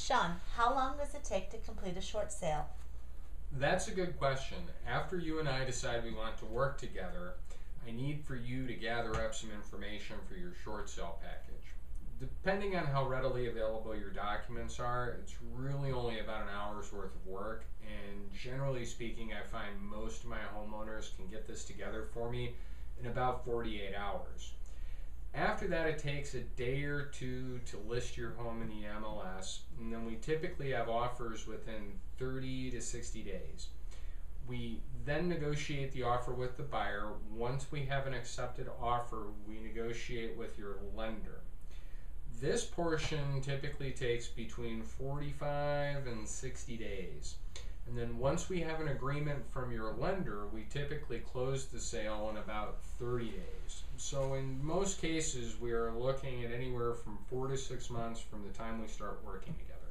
Sean, how long does it take to complete a short sale? That's a good question. After you and I decide we want to work together, I need for you to gather up some information for your short sale package. Depending on how readily available your documents are, it's really only about an hour's worth of work, and generally speaking, I find most of my homeowners can get this together for me in about 48 hours. After that, it takes a day or two to list your home in the MLS, and then we typically have offers within 30 to 60 days. We then negotiate the offer with the buyer. Once we have an accepted offer, we negotiate with your lender. This portion typically takes between 45 and 60 days. And then once we have an agreement from your lender, we typically close the sale in about 30 days. So in most cases, we are looking at anywhere from 4 to 6 months from the time we start working together.